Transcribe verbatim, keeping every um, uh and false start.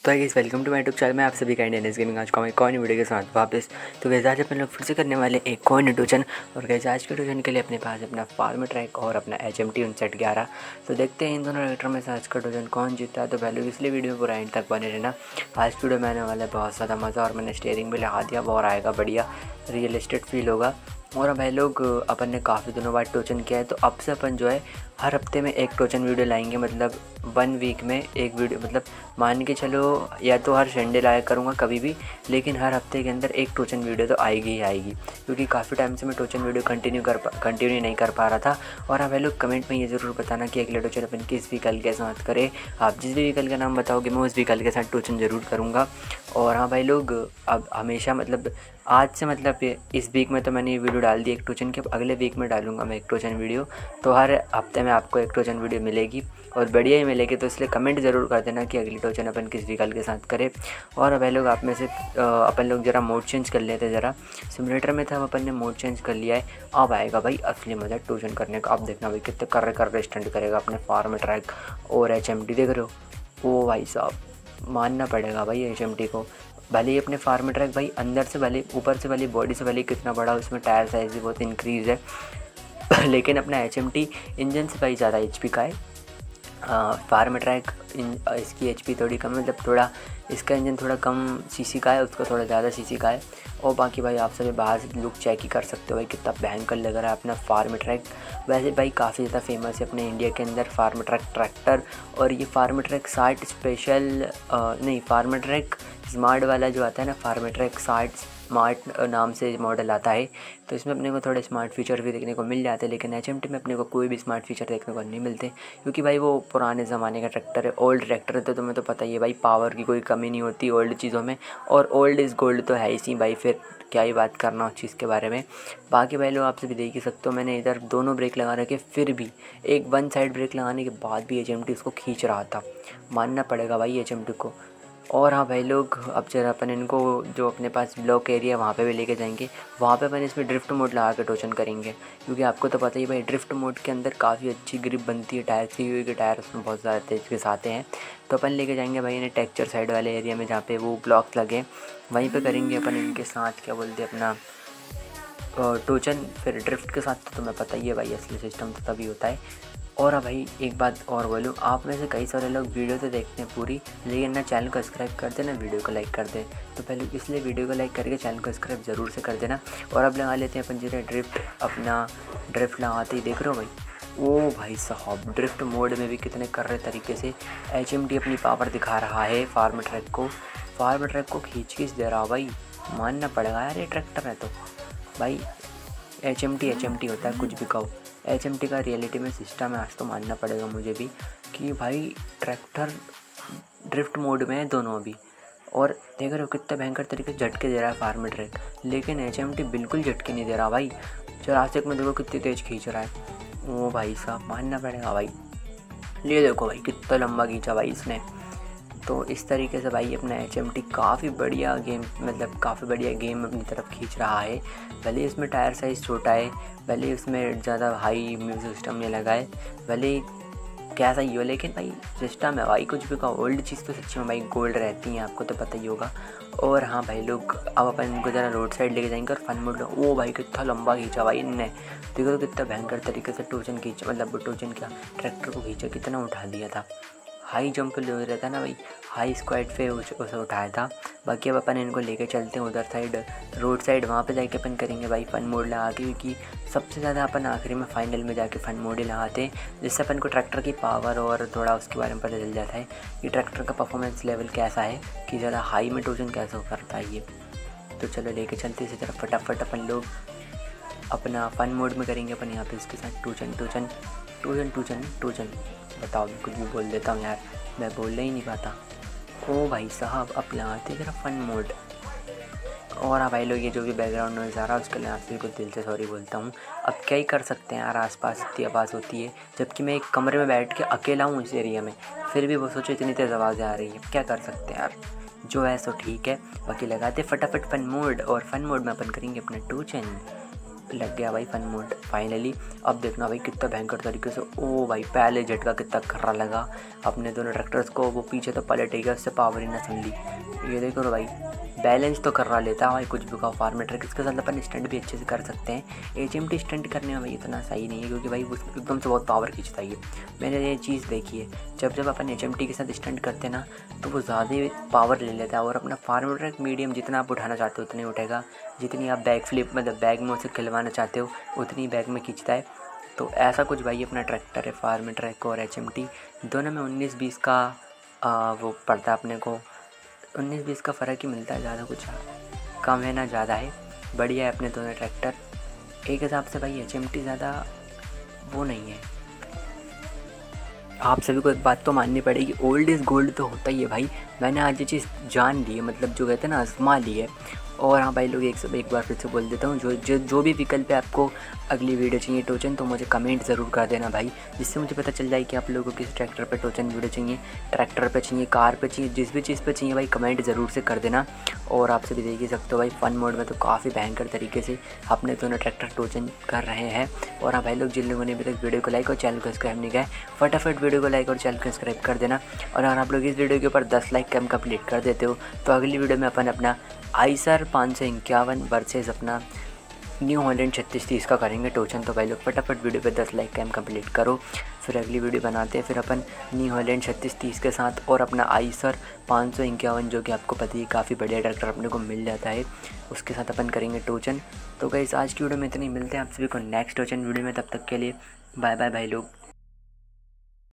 तो guys welcome to my YouTube channel में आप सभी का इंडियन गेमिंग आज का एक और वीडियो के साथ वापस। तो गाइस आज अपन लोग फिर से करने वाले एक और ट्यूशन। और गाइस आज के ट्यूशन के लिए अपने पास अपना फार्म ट्रैक और अपना एच एम टी उनसठ ग्यारह। तो देखते हैं इन दोनों राइटर में से आज का ट्यूशन कौन जीतता है। तो पहले इसलिए वीडियो पूरा एंड तक बने रहना। आज वीडियो में आने वाला है बहुत ज़्यादा मज़ा और मैंने स्टीयरिंग भी लगा दिया, बहुत आएगा, बढ़िया रियलिस्टिक फील होगा। और भाई लोग अपन ने काफ़ी दिनों बाद टोचन किया है, तो अब से अपन जो है हर हफ्ते में एक टोचन वीडियो लाएंगे। मतलब वन वीक में एक वीडियो, मतलब मान के चलो या तो हर संडे लाया करूँगा कभी भी, लेकिन हर हफ्ते के अंदर एक टोचन वीडियो तो आएगी ही आएगी। क्योंकि काफ़ी टाइम से मैं टोचन वीडियो कंटिन्यू कर कंटिन्यू नहीं कर पा रहा था। और हाँ भाई लोग कमेंट में ये ज़रूर बताना कि अगले टोचन अपन किस व्हीकल के साथ करें। आप जिस भी व्हीकल का नाम बताओगे मैं उस व्हीकल के साथ टोचन ज़रूर करूँगा। और हाँ भाई लोग अब हमेशा मतलब आज से मतलब इस वीक में तो मैंने ये वीडियो डाल दी एक टोचन के, अब अगले वीक में डालूंगा मैं एक टोचन वीडियो। तो हर हफ्ते में आपको एक टोचन वीडियो मिलेगी और बढ़िया ही मिलेगी। तो इसलिए कमेंट ज़रूर कर देना कि अगली टोचन अपन किस व्हीकल के साथ करें। और भाई लोग आप में से अपन लोग ज़रा मोड चेंज कर लेते, ज़रा सिमुलेटर में था, अपन ने मोड चेंज कर लिया है। अब आएगा भाई असली मज़ा टोचन करने का। अब देखना भाई कितने कर रहे कर रहे स्टंट करेगा अपने फार्म ट्रैक और एच एम टी। देख रहे हो ओ भाई साहब, मानना पड़ेगा भाई एच एम टी को। भले ही अपने फार्म ट्रैक भाई अंदर से भले ऊपर से भले बॉडी से भले कितना बड़ा, उसमें टायर साइज़ भी बहुत इंक्रीज़ है लेकिन अपना एच एम टी इंजन से भाई ज़्यादा एच पी का है। फार्म ट्रैक इसकी एच पी थोड़ी कम है, मतलब थोड़ा इसका इंजन थोड़ा कम सीसी का है, उसका थोड़ा ज़्यादा सीसी का है। और बाकी भाई आप सभी बाहर से लुक चेक ही कर सकते हो भाई कितना भयंकर लग रहा है अपना फार्म ट्रैक। वैसे भाई काफ़ी ज़्यादा फेमस है अपने इंडिया के अंदर फार्म ट्रैक ट्रैक्टर। और ये फार्म ट्रैक साठ स्पेशल आ, नहीं फार्म ट्रैक स्मार्ट वाला जो आता है ना, फार्म ट्रैक साठ स्मार्ट नाम से मॉडल आता है। तो इसमें अपने को थोड़े स्मार्ट फीचर भी देखने को मिल जाते हैं, लेकिन एच एम टी में अपने को कोई भी स्मार्ट फीचर देखने को नहीं मिलते। क्योंकि भाई वो पुराने ज़माने का ट्रैक्टर है, ओल्ड ट्रैक्टर है। तो तुम्हें तो पता ही है भाई पावर की कोई कमी नहीं होती ओल्ड चीज़ों में, और ओल्ड इज़ गोल्ड तो है ही सी भाई, फिर क्या ही बात करना उस चीज़ के बारे में। बाकी भाई लोग आपसे भी देख ही सकते हो, मैंने इधर दोनों ब्रेक लगा रखे, फिर भी एक वन साइड ब्रेक लगाने के बाद भी एच एम टी उसको खींच रहा था। मानना पड़ेगा भाई एच एम टी को। और हाँ भाई लोग अब जरा अपन इनको जो अपने पास ब्लॉक एरिया वहाँ पे भी लेके जाएंगे, वहाँ पे अपन इसमें ड्रिफ्ट मोड लगा के टोचन करेंगे। क्योंकि आपको तो पता ही भाई ड्रिफ्ट मोड के अंदर काफ़ी अच्छी ग्रिप बनती है, टायर सी हुई के टायर उसमें बहुत ज़्यादा तेज़ के साथ हैं। तो अपन लेके जाएंगे भाई इन्हें टेक्चर साइड वाले एरिया में, जहाँ पे वो ब्लॉक्स लगे वहीं पर करेंगे अपन इनके साथ क्या बोलते हैं अपना टोचन। फिर ड्रिफ्ट के साथ तो तुम्हें पता ही है भाई असली सिस्टम तो तभी होता है। और भाई एक बात और बोलूँ, आप में से कई सारे लोग वीडियो तो देखते हैं पूरी, लेकिन ना चैनल को सब्सक्राइब कर देना, वीडियो को लाइक कर दें। तो पहले इसलिए वीडियो को लाइक करके चैनल को सब्सक्राइब ज़रूर से कर देना। और अब लगा लेते हैं अपन जरा ड्रिफ्ट, अपना ड्रिफ्ट लगाते ही देख रहे हो भाई, ओ भाई साहब ड्रिफ्ट मोड में भी कितने कर रहे तरीके से एच एम टी अपनी पावर दिखा रहा है। फार्म ट्रैक को फार्म ट्रैक को खींच खींच दे रहा भाई, मानना पड़ेगा यार ये ट्रैक्टर है तो भाई। H M T H M T होता है कुछ भी कहो, एच एम टी का रियलिटी में सिस्टम है आज तो मानना पड़ेगा मुझे भी कि भाई ट्रैक्टर ड्रिफ्ट मोड में है दोनों अभी। और देख रहे हो कितना भयंकर तरीके से झटके दे रहा है फार्म ट्रैक, लेकिन एच एम टी बिल्कुल झटके नहीं दे रहा भाई। चौरासिक में देखो कितनी तेज़ खींच रहा है ओ भाई साहब, मानना पड़ेगा भाई। ये देखो भाई कितना लंबा खींचा भाई इसने। तो इस तरीके से भाई अपना एच एम टी काफ़ी बढ़िया गेम, मतलब काफ़ी बढ़िया गेम अपनी तरफ खींच रहा है। भले इसमें टायर साइज़ छोटा है, भले इसमें ज़्यादा हाई म्यूजिक सिस्टम नहीं लगा है, भले कैसा ही हो, लेकिन भाई सिस्टम है भाई। कुछ भी का ओल्ड चीज़ तो सच्ची में भाई गोल्ड रहती हैं, आपको तो पता ही होगा। और हाँ भाई लोग अब अपन इनको ज़रा रोड साइड लेके जाएंगे और फन मोड। ओ भाई कितना लंबा खींचा भाई इनने, देखो कितना भयंकर तरीके से टोचन खींचा, मतलब टोचन क्या ट्रैक्टर को खींचा, कितना उठा दिया था। हाई जंप ले रहता ना भाई, हाई स्क्वाड पे उसे उठाया था। बाकी अब अपन इनको लेके चलते हैं उधर साइड रोड साइड, वहाँ पे जाके अपन करेंगे भाई फन मोड लगा के। क्योंकि सबसे ज़्यादा अपन आखिरी में फाइनल में जाके फन मोड ही लगाते हैं, जिससे अपन को ट्रैक्टर की पावर और थोड़ा उसके बारे में पता चल जाता है कि ट्रैक्टर का परफॉर्मेंस लेवल कैसा है, कि ज़्यादा हाई में टोचन कैसे करता है ये। तो चलो लेके चलते इसी तरफ फटाफट अपन लोग अपना फन मोड में करेंगे अपन यहाँ पे इसके साथ टोचन टोचन टोचन टोचन टोचन बताओ मैं कुछ भी बोल देता हूँ यार, मैं बोलना ही नहीं पाता। ओ भाई साहब अब लगाते जरा फन मोड। और हाँ भाई लोग ये जो भी बैकग्राउंड नॉइज़ आ रहा है उसके लिए आपसे कुछ दिल से सॉरी बोलता हूँ। अब क्या ही कर सकते हैं यार, आसपास इतनी आवाज़ होती है, जबकि मैं एक कमरे में बैठ के अकेला हूँ इस एरिया में, फिर भी वो सोचो इतनी तेज़ आवाज़ें आ रही है। क्या कर सकते हैं यार, जो है सो ठीक है। बाकी लगाते फटाफट फन मोड, और फन मोड में अपन करेंगे अपना टोचन। लग गया भाई फन मोड फाइनली। अब देखना भाई कितना भयंकर तरीके से, ओ भाई पहले झटका कितना खर्रा लगा अपने दोनों ट्रैक्टर्स को, वो पीछे तो पलट गया, उससे पावर ही ना सुन ली। ये देखो ना भाई बैलेंस तो कर रहा लेता है भाई कुछ भी का फार्म ट्रैक, इसके साथ अपन स्टंट भी अच्छे से कर सकते हैं। एच एम टी स्टंट करने में भाई इतना सही नहीं है क्योंकि भाई वो एकदम से बहुत पावर खींचता है। मैंने ये चीज़ देखी है, जब जब अपन एच एम टी के साथ स्टंट करते हैं ना तो वो ज़्यादा पावर ले लेता है, और अपना फार्म ट्रैक मीडियम जितना आप उठाना चाहते हो उतने उठेगा, जितनी आप बैक फ्लिप मतलब बैग में उसे खिलवाना चाहते हो उतनी बैग में खींचता है। तो ऐसा कुछ भाई अपना ट्रैक्टर है फार्म ट्रैक और एच एम टी दोनों में उन्नीस बीस का आ, वो पड़ता है अपने को, उन्नीस बीस का फ़र्क ही मिलता है, ज़्यादा कुछ कम है ना ज़्यादा है, बढ़िया है अपने दोनों ट्रैक्टर एक हिसाब से भाई। एच एम टी ज़्यादा वो नहीं है। आप सभी को एक बात तो माननी पड़ेगी, ओल्ड इज़ गोल्ड तो होता ही है भाई। मैंने आज ये चीज़ जान ली है, मतलब जो कहते हैं ना आजमा ली है। और हाँ भाई लोग एक सब एक बार फिर से बोल देता हूँ, जो जो जो भी विकल्प है आपको अगली वीडियो चाहिए टोचन तो मुझे कमेंट ज़रूर कर देना भाई, जिससे मुझे पता चल जाए कि आप लोगों को किस ट्रैक्टर पे टोचन वीडियो चाहिए, ट्रैक्टर पे चाहिए, कार पे चाहिए, जिस भी चीज़ पे चाहिए भाई कमेंट ज़रूर से कर देना। और आप सभी देख ही सकते हो भाई फन मोड में तो काफ़ी भयंकर तरीके से अपने दोनों ट्रैक्टर टोचन कर रहे हैं। और हाँ भाई लोग जिन लोगों ने अभी तक वीडियो को लाइक और चैनल को सब्सक्राइब नहीं किया फटाफट वीडियो को लाइक और चैनल को सब्सक्राइब कर देना। और अगर आप लोग इस वीडियो के ऊपर दस लाइक कम कंप्लीट कर देते हो तो अगली वीडियो में अपन अपना आइसर पाँच सौ इक्यावन वर्सेज अपना न्यू हॉलैंड छत्तीस तीस का करेंगे टोचन। तो भाई लोग फटाफट वीडियो पे दस लाइक कैम कंप्लीट करो, फिर अगली वीडियो बनाते हैं फिर अपन न्यू हॉलैंड छत्तीस तीस के साथ और अपना आइसर पाँच सौ इक्यावन जो कि आपको पता ही काफ़ी बढ़िया ट्रैक्टर अपने को मिल जाता है, उसके साथ अपन करेंगे टोचन। तो गाइस आज की वीडियो में इतनी, मिलते हैं आप सभी को नेक्स्ट टोचन वीडियो में, तब तक के लिए बाय बाय भाई लोग।